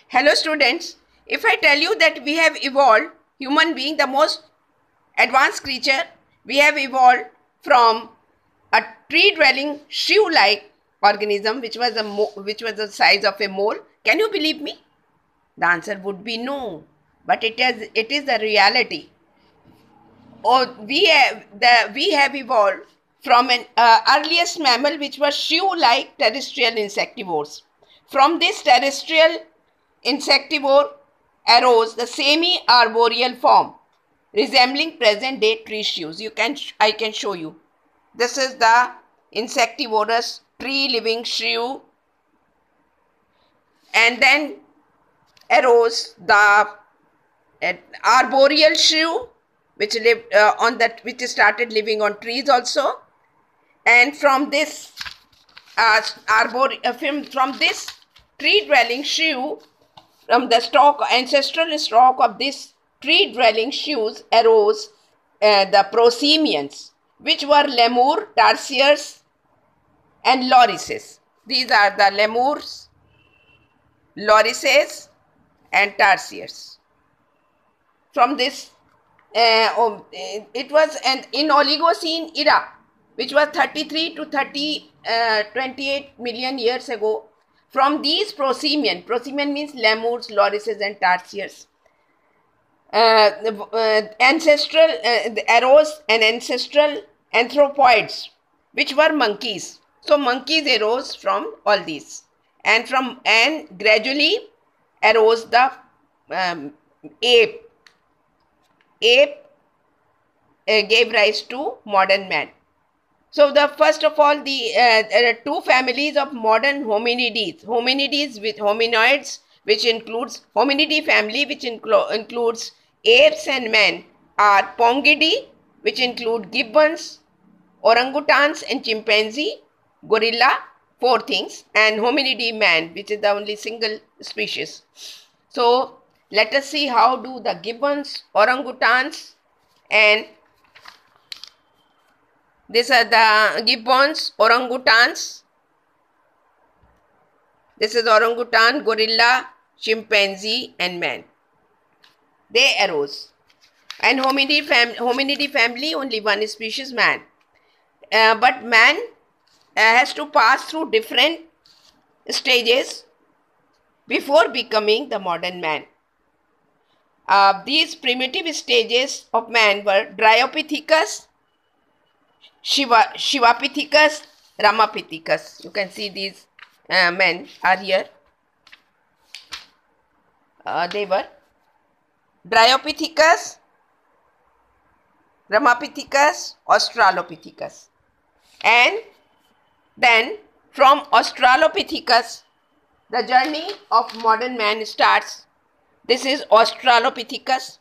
Hello students, if I tell you that we have evolved, human being the most advanced creature, we have evolved from a tree-dwelling shrew-like organism which was the size of a mole. Can you believe me? The answer would be no, but it is the reality. We have evolved from an earliest mammal which was shrew-like terrestrial insectivores. From this terrestrial insectivore arose the semi-arboreal form resembling present-day tree shrews. I can show you. This is the insectivorous tree-living shrew, and then arose the arboreal shrew, which lived which started living on trees also, and from this from this tree-dwelling shrew, from the ancestral stock of this tree-dwelling shrews arose the prosimians, which were lemur, tarsiers, and lorises. These are the lemurs, lorises, and tarsiers. From this, it was in Oligocene era, which was 33 to 28 million years ago. From these prosimian means lemurs, lorises, and tarsiers, arose an ancestral anthropoids, which were monkeys. So monkeys arose from all these, and gradually arose the ape. Ape gave rise to modern man. So the first of all, there are two families of modern hominids. Hominids with hominoids, which includes hominidae family, which includes apes and men, are Pongidae, which include gibbons, orangutans, and chimpanzee, gorilla, four things, and hominidae man, which is the only single species. So let us see how do the gibbons, orangutans, and these are the gibbons, orangutans. This is orangutan, gorilla, chimpanzee, and man. They arose. And hominidae family, only one species, man. But man has to pass through different stages before becoming the modern man. These primitive stages of man were Dryopithecus, Shivapithecus, Ramapithecus. You can see these men are here. They were Dryopithecus, Ramapithecus, Australopithecus. And then from Australopithecus, the journey of modern man starts. This is Australopithecus.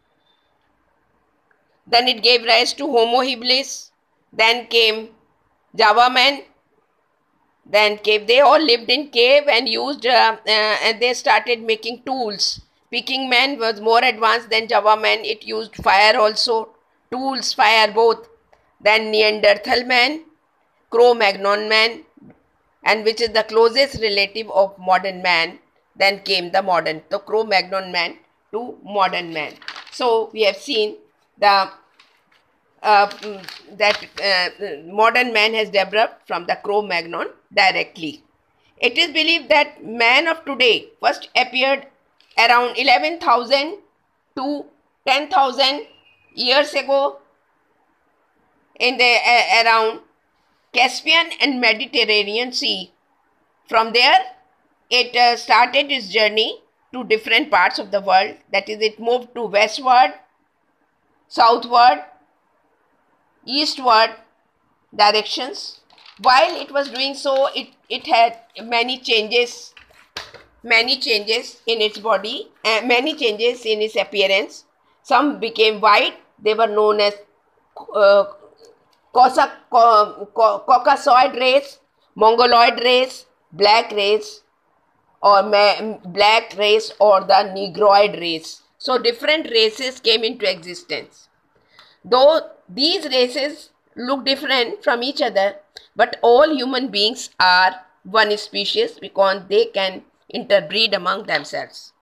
Then it gave rise to Homo habilis. Then came Java man. Then cave. They all lived in cave and used and they started making tools. Peking man was more advanced than Java man. It used fire also. Tools, fire both. Then Neanderthal man, Cro-Magnon man, and which is the closest relative of modern man. Then came the Cro-Magnon man to modern man. So we have seen the modern man has developed from the Cro-Magnon directly. It is believed that man of today first appeared around 11,000 to 10,000 years ago in the around Caspian and Mediterranean Sea. From there, it started its journey to different parts of the world. That is, it moved to westward, southward, eastward directions. While it was doing so, it had many changes in its body, many changes in its appearance. Some became white. They were known as Caucasoid race, Mongoloid race, black race, or black race, or the Negroid race. So different races came into existence. Though these races look different from each other, but all human beings are one species because they can interbreed among themselves.